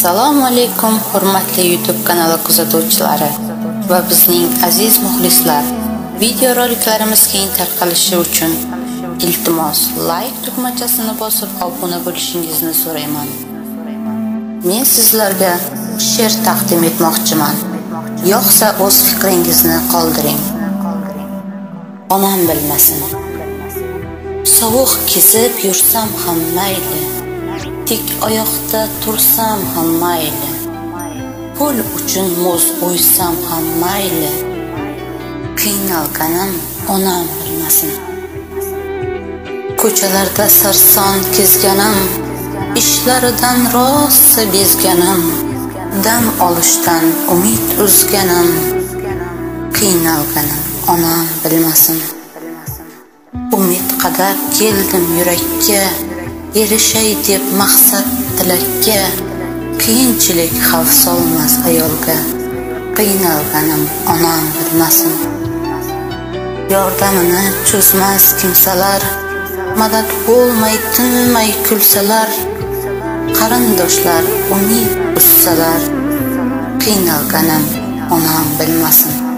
Assalomu alaykum hurmatli YouTube kanali kuzatuvchilari va bizning aziz muxlislar. Video roliklarimiz keng tarqalishi uchun iltimos like tugmachasini bosib obuna bo'lishingizni so'rayman. Men sizlarga she'r taqdim etmoqchiman. Yo'qsa o'z fikringizni qoldiring. Onam bilmasin. Sovuq kezib yursam ham mayli, tik oyoqda tursam ham mayli, pul uchun muz o'ysam ham mayli, qiynalganim onam bilmasin. Ko'chalarda sarson kezganim, ishlaridan rosa bezganim, dam olishdan umid uzganim, qiynalganim onam bilmasin. Umid qadab keldim yurakka, erishay deb maqsad tilakka, qiyinchilik xavf solmas ayolga, qiynalganim onam bilmasin. Yordamini cho'zmas kimsalar, madad bo'lmay tinmay kulsalar, qarindoshlar umid uzsalar, qiynalganim onam bilmasin.